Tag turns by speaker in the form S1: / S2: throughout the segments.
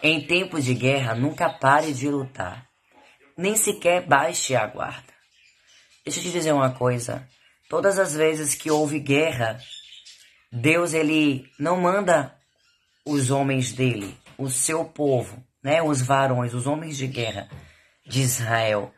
S1: Em tempos de guerra, nunca pare de lutar. Nem sequer baixe a guarda. Deixa eu te dizer uma coisa. Todas as vezes que houve guerra, Deus, ele não manda os homens dele, o seu povo, né, os varões, os homens de guerra de Israel,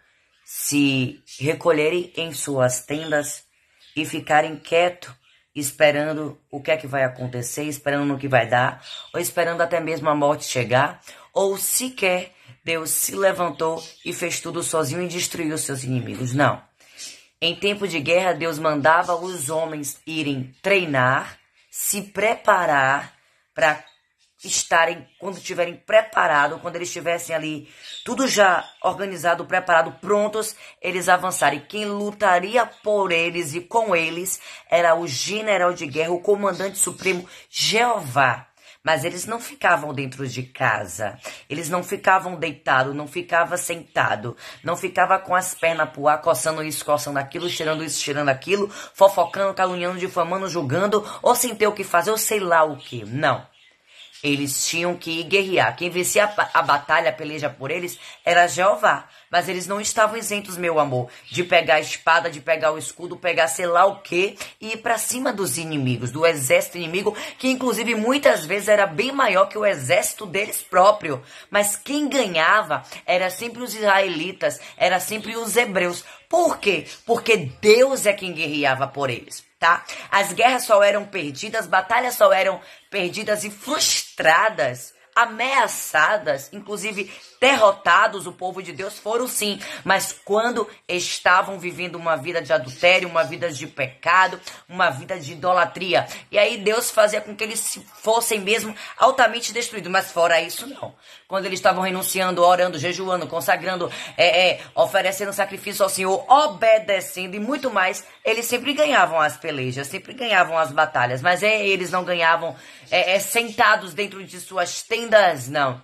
S1: se recolherem em suas tendas e ficarem quietos, esperando o que é que vai acontecer, esperando no que vai dar, ou esperando até mesmo a morte chegar, ou sequer Deus se levantou e fez tudo sozinho e destruiu seus inimigos. Não. Em tempo de guerra, Deus mandava os homens irem treinar, se preparar para estarem, quando estiverem preparados, quando eles estivessem ali, tudo já organizado, preparado, prontos, eles avançarem. Quem lutaria por eles e com eles era o general de guerra, o comandante supremo, Jeová. Mas eles não ficavam dentro de casa, eles não ficavam deitados, não ficavam sentados, não ficavam com as pernas pro ar, coçando isso, coçando aquilo, cheirando isso, cheirando aquilo, fofocando, caluniando, difamando, julgando, ou sem ter o que fazer, ou sei lá o que. Não. Eles tinham que ir guerrear. Quem vencia a batalha, a peleja por eles, era Jeová. Mas eles não estavam isentos, meu amor, de pegar a espada, de pegar o escudo, pegar sei lá o quê, e ir pra cima dos inimigos, do exército inimigo, que inclusive muitas vezes era bem maior que o exército deles próprio. Mas quem ganhava era sempre os israelitas, era sempre os hebreus. Por quê? Porque Deus é quem guerreava por eles, tá? As guerras só eram perdidas, batalhas só eram perdidas e frustradas, ameaçadas, inclusive derrotados, o povo de Deus foram sim, mas quando estavam vivendo uma vida de adultério, uma vida de pecado, uma vida de idolatria. E aí Deus fazia com que eles fossem mesmo altamente destruídos, mas fora isso não. Quando eles estavam renunciando, orando, jejuando, consagrando, oferecendo sacrifício ao Senhor, obedecendo e muito mais, eles sempre ganhavam as pelejas, sempre ganhavam as batalhas, mas eles não ganhavam sentados dentro de suas tendas, não.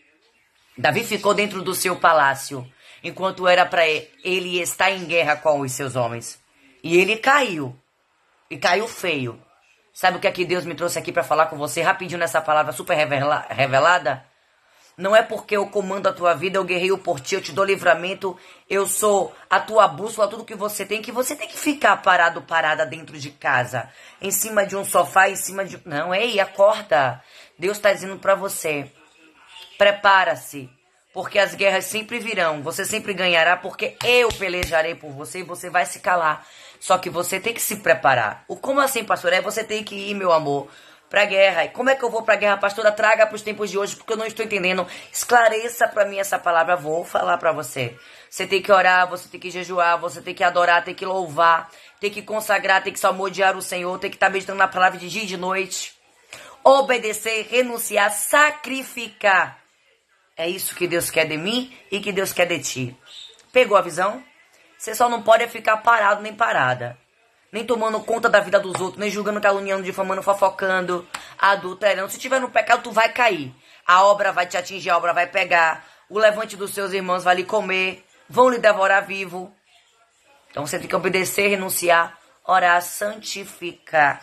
S1: Davi ficou dentro do seu palácio, enquanto era para ele estar em guerra com os seus homens. E ele caiu. E caiu feio. Sabe o que é que Deus me trouxe aqui para falar com você rapidinho nessa palavra super revelada? Não é porque eu comando a tua vida, eu guerreio por ti, eu te dou livramento, eu sou a tua bússola, tudo que você tem que ficar parada dentro de casa, em cima de um sofá, em cima de... Não, ei, acorda. Deus está dizendo para você, prepara-se, porque as guerras sempre virão, você sempre ganhará, porque eu pelejarei por você e você vai se calar. Só que você tem que se preparar. O como assim, pastor? Você tem que ir, meu amor, pra guerra. E como é que eu vou pra guerra, pastora? Traga pros tempos de hoje, porque eu não estou entendendo. Esclareça pra mim essa palavra, vou falar pra você. Você tem que orar, você tem que jejuar, você tem que adorar, tem que louvar, tem que consagrar, tem que salmodiar o Senhor, tem que estar meditando na palavra de dia e de noite. Obedecer, renunciar, sacrificar. É isso que Deus quer de mim e que Deus quer de ti. Pegou a visão? Você só não pode ficar parado nem parada. Nem tomando conta da vida dos outros, nem julgando, caluniando, difamando, fofocando, adulterando. Se tiver no pecado, tu vai cair. A obra vai te atingir, a obra vai pegar. O levante dos seus irmãos vai lhe comer. Vão lhe devorar vivo. Então você tem que obedecer, renunciar, orar, santificar,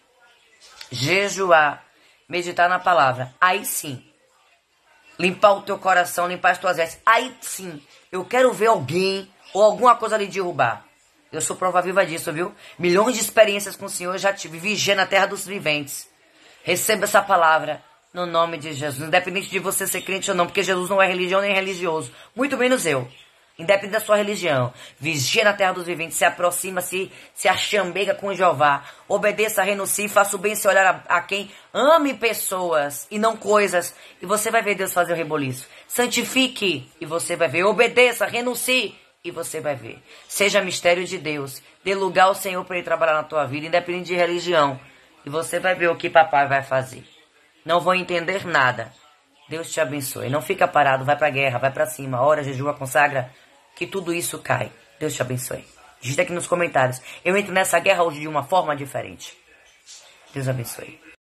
S1: jejuar, meditar na palavra. Aí sim. Limpar o teu coração, limpar as tuas vestes. Aí sim, eu quero ver alguém ou alguma coisa lhe derrubar. Eu sou prova viva disso, viu? Milhões de experiências com o Senhor eu já tive. Vigia na terra dos viventes. Receba essa palavra no nome de Jesus. Independente de você ser crente ou não, porque Jesus não é religião nem religioso. Muito menos eu. Independente da sua religião. Vigia na terra dos viventes. Se aproxima, se achambega com Jeová. Obedeça, renuncie, faça o bem se olhar a quem. Ame pessoas e não coisas. E você vai ver Deus fazer o reboliço. Santifique e você vai ver. Obedeça, renuncie e você vai ver. Seja mistério de Deus. Dê lugar ao Senhor para ele trabalhar na tua vida, independente de religião. E você vai ver o que papai vai fazer. Não vou entender nada. Deus te abençoe. Não fica parado, vai pra guerra, vai pra cima, ora, jejua, consagra, que tudo isso cai. Deus te abençoe. Digita aqui nos comentários. Eu entro nessa guerra hoje de uma forma diferente. Deus abençoe.